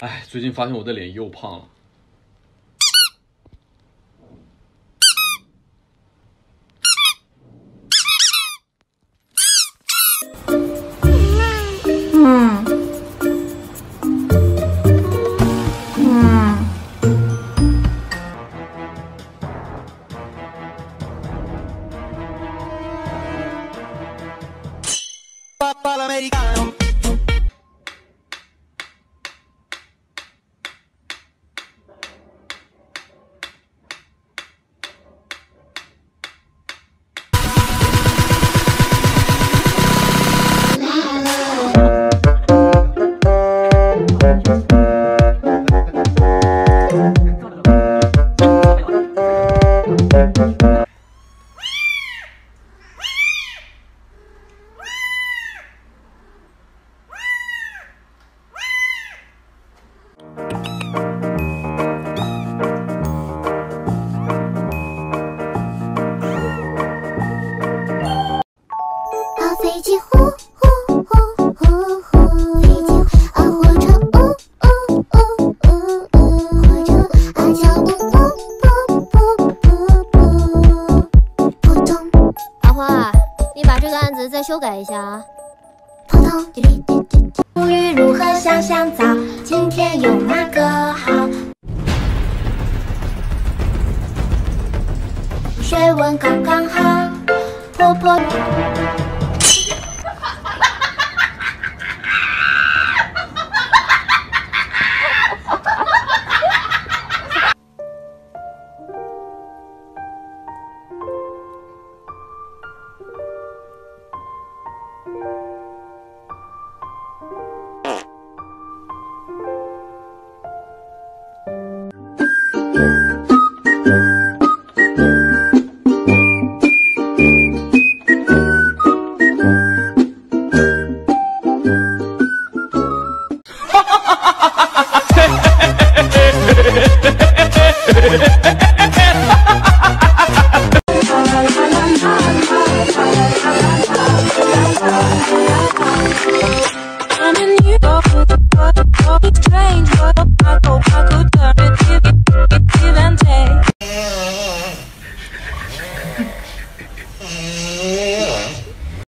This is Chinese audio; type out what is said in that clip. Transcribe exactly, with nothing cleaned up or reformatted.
哎，最近发现我的脸又胖了。 嗯嗯。 飞机呼呼呼呼呼，飞机啊火车呜呜呜呜呜，火车啊脚步噗噗噗噗噗，扑通。 阿花，你把这个案子再修改一下啊。 扑通。无语如何香香皂？今天用哪个好？水温刚刚好，婆婆。 嗯